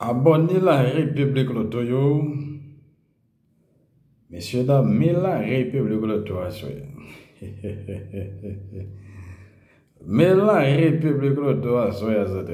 Abonnez la République Lotoyo. Messieurs, dames, mais la République Lotoyo. Mais la République Lotoyo.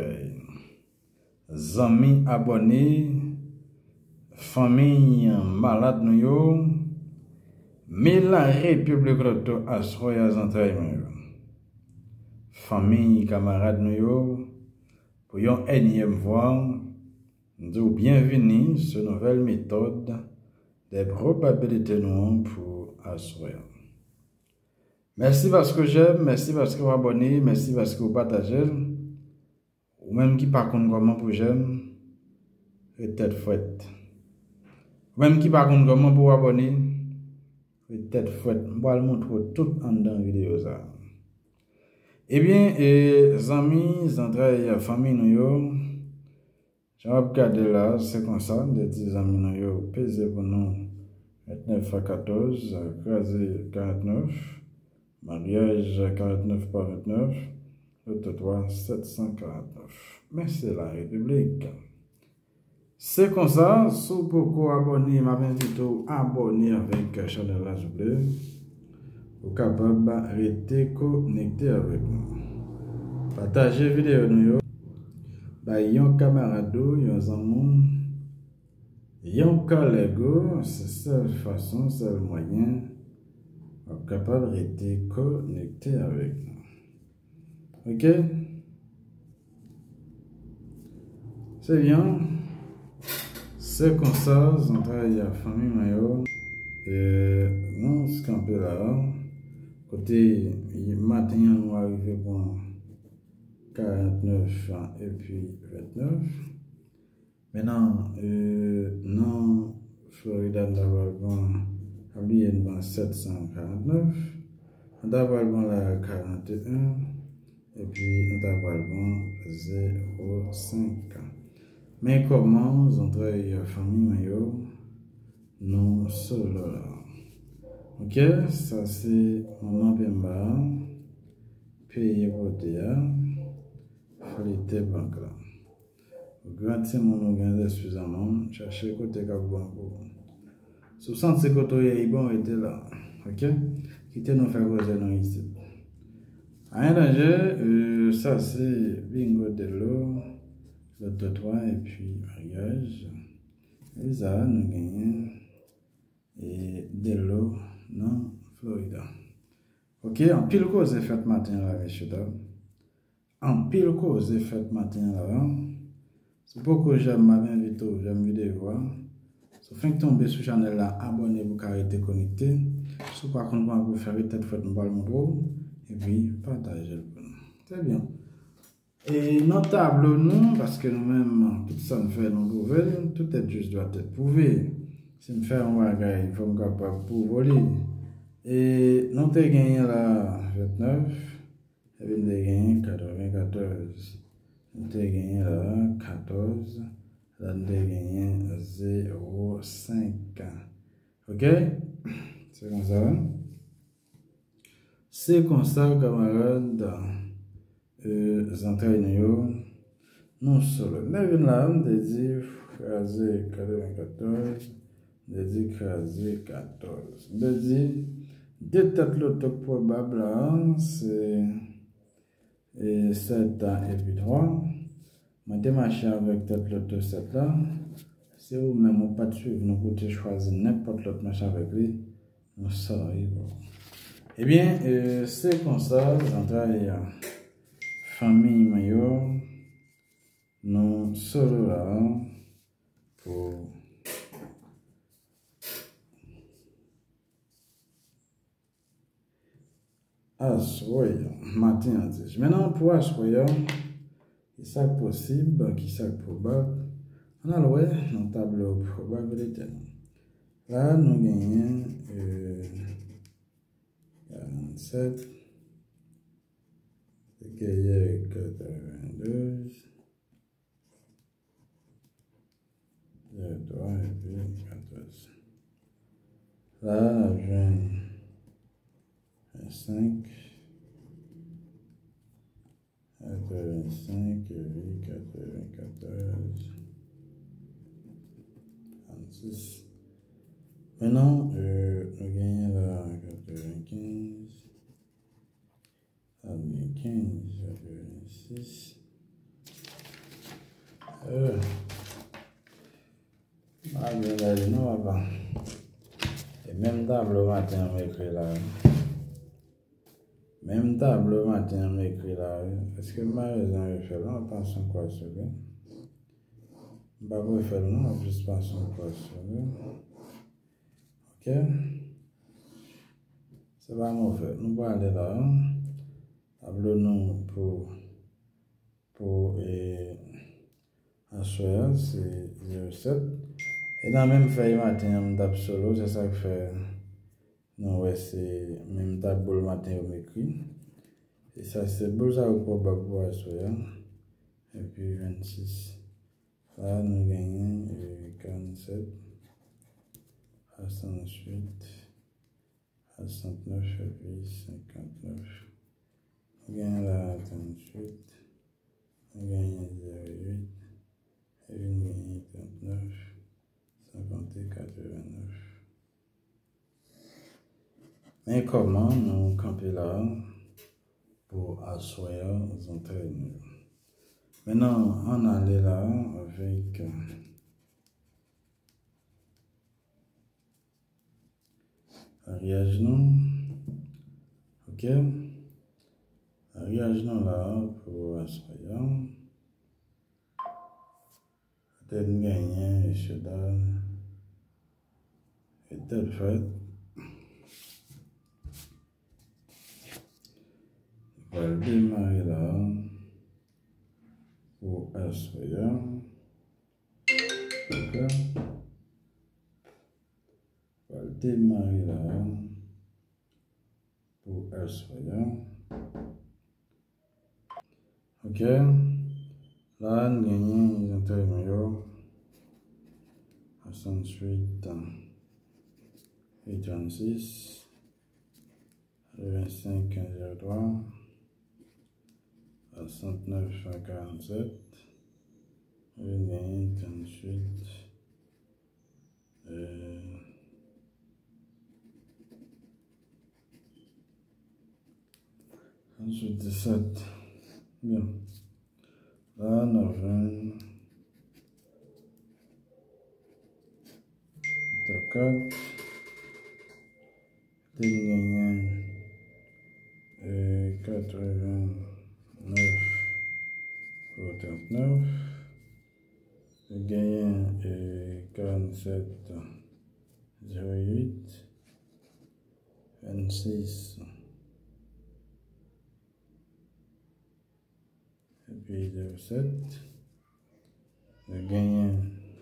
Amis abonnés, famille malade nous yo. Mais la République Lotoyo. Famille camarade nous yo. Pour une énième fois. Nous bienvenue sur une nouvelle méthode des probabilités non pour assurer. Merci parce que j'aime, merci parce que vous abonnez, merci parce que vous partagez. Ou même qui par contre comment pour j'aime, peut-être fouette. Ou même qui par contre comment pour abonner, peut-être fouette. Je vais vous montrer tout en dans la vidéo ça. Eh bien, amis, entrailles, famille nous. Je vais regarder là, c'est comme ça, des petits amis nous pesé pour nous 29 à 14, crasé 49, mariage 49 par 29, l'autre 3, 749. Merci la République. C'est comme ça, si vous pouvez abonner, m'invite à abonner avec la chaîne L'Âge Bleu, vous êtes capable de rester connecté avec nous. Partagez la vidéo nous. Yon camarade, yon amour, yon collègue, c'est la seule façon, c'est le moyen capable de rester connecté avec nous. Ok? C'est bien. C'est comme ça, on travaille à la famille Mayo. Nous, c'est un peu là. Côté matin, nous arrivons pour 49 et puis 29. Maintenant, non, Florida, nous avons 749. Nous avons la 41. Et puis, nous avons 0,5. Mais comment on travaille la famille Mayo? Non, solo là. Ok, ça c'est mon Pemba. Payer pour qualité banque là. Garantir mon organisme suffisamment, chercher côté bon pour. 60 côté bon était là. OK? Quitter nous faire causer non ici. Rien danger, ça c'est bingo de l'eau, l'autre 3 et puis mariage. Et ça nous gagnons et de l'eau non Florida. OK, en pile cause est fait matin là, messieurs dames. En pile cause est fait matin là. C'est pourquoi j'aime ma vidéo, j'aime vidéo. Si vous faites tomber sur la chaîne là, abonnez-vous car restez connecté. Si vous par contre vous faire peut-être faites un bal et puis partagez le. Très bien. Et notre tableau nous, parce que nous-mêmes, tout ça nous fait nos nouvelles, tout est juste doit être prouvé. Si nous faisons un bagage, il faut nous capable pour voler. Et nous avons gagné là 29, et puis nous avons gagné 94. Nous avons gagné là 14, là nous avons gagné 0,5. Ok? C'est comme ça. C'est comme ça, camarades, entraîneurs. Non seulement. Mais là, on a dit craser 94, on a dit craser 14. On a dit deux têtes l'autre probable, c'est 7 et puis 3. Je vais marcher avec tête l'autre 7 là. Si vous même pas de suivre, nous pouvez choisir n'importe l'autre marche avec lui. Nous saurons. Eh bien, c'est comme ça, on travaille à famille Mayo. Nous sommes là pour assoyer matin. Maintenant, pour assoyer, qui est possible, qui est probable, on a le dans tableau probabilité. Là, nous gagnons 47, et 92, 03 et puis 14. Là, je 5, 85, 94. 36. Maintenant, nous gagnons la 95. 15,6. Bien là, non, avant. Et même tableau matin, on écrit là. Même tableau matin, on écrit là. Est-ce que ma raison est faite? On pense en quoi sur lui? Pas pour faire non, on juste pense en quoi sur lui. Ok? C'est pas mauvais. Nous allons aller là. Tableau non pour assoir, c'est 0,7. Et dans la même feuille matin, on tape solo, c'est ça que fait. Non, ouais, c'est même tableau le matin, on écrit. Et ça, c'est beau, ça, pour assoir. Et puis 26. Là, nous gagnons 47, 68, 69, et puis 59. Nous gagnons la 38. Nous gagnons 0,8. Et nous gagnons 39, 50 et 89. Mais comment nous camper là pour asseoir nos entraînements? Maintenant, on allait là avec arrière-genou. Ok? Arrière-genou là pour asseoir. Tête gagnant et cheval. Et tête faite. On va démarrer là pour asseoir. Ok? On va démarrer là pour asseoir. Ok? Là, nous gagnons les intérieurs 68 et 36, 25 0,3, 69 à 47, nous gagnons 38 17. Bien. Là, nous avons 4. Nous gagnons 89 pour 39. Nous gagnons 47, 08, 26. Et puis 07. Nous gagnons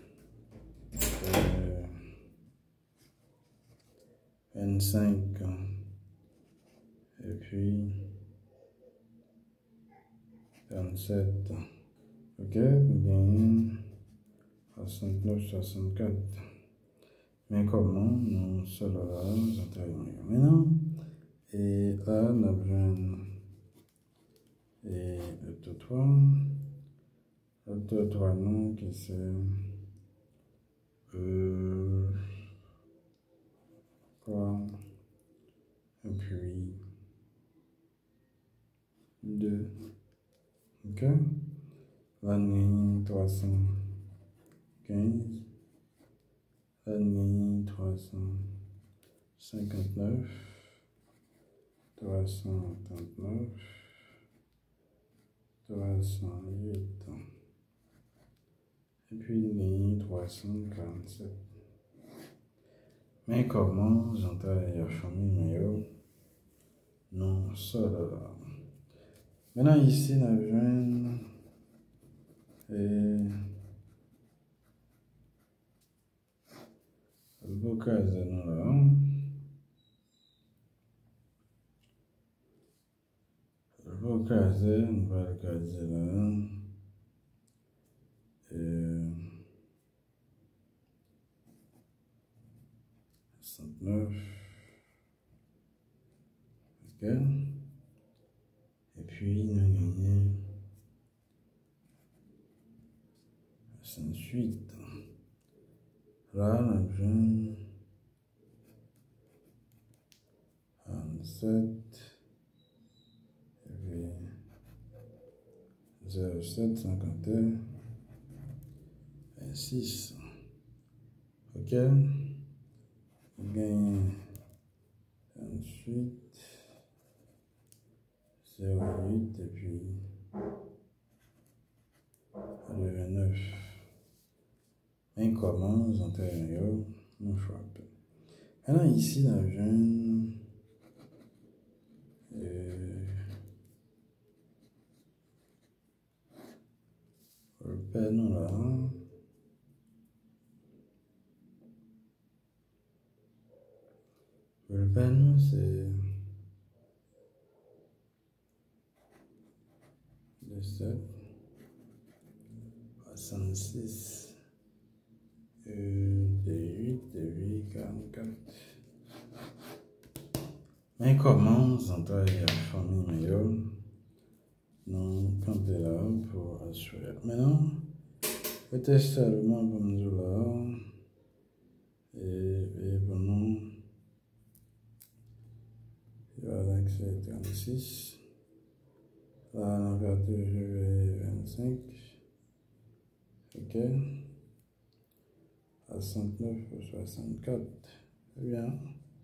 25. Et puis 47. Ok, nous gagnons 69, 64. Mais comment nous sommes là, nous entraînons maintenant. Et là, nous avons le 3. Le 3, non, qui c'est 3. Et puis 2. Ok. Là, nous avons 315. Là, nous avons 359. 339. 308. Et puis, nous avons 347. Mais comment j'entends la famille meilleure? Non, ça là. Maintenant, ici, nous avons le bocage de nous là. Le bocage, nous va le caser là. 69. Ok. Et puis, nous gagnons 68. Là, on a besoin 47 et puis 07 51 26. Ok, on gagne 28 08 et puis 29. On commence en termes on frappe. Maintenant ici dans le jeune le panneau là. Le panneau c'est 17 66 8 44. On commence en taille à famille meilleure. Nous camper là pour assurer. Maintenant, le test allemand pour nous là. Et pour nous, il va l'accès 36. Là, on va jouer 25. Ok. À 69 pour 64. Très bien.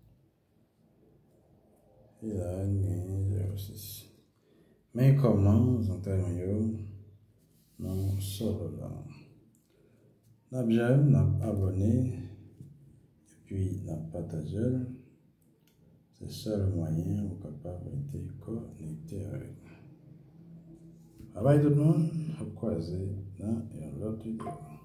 Et là, il y a 06. Mais comment, en termes non solo là. N'a j'aime, n'a abonné, et puis n'a partagé. C'est ça le moyen où capable d'être connecté avec. Bye bye tout le monde, on va croiser dans une autre vidéo.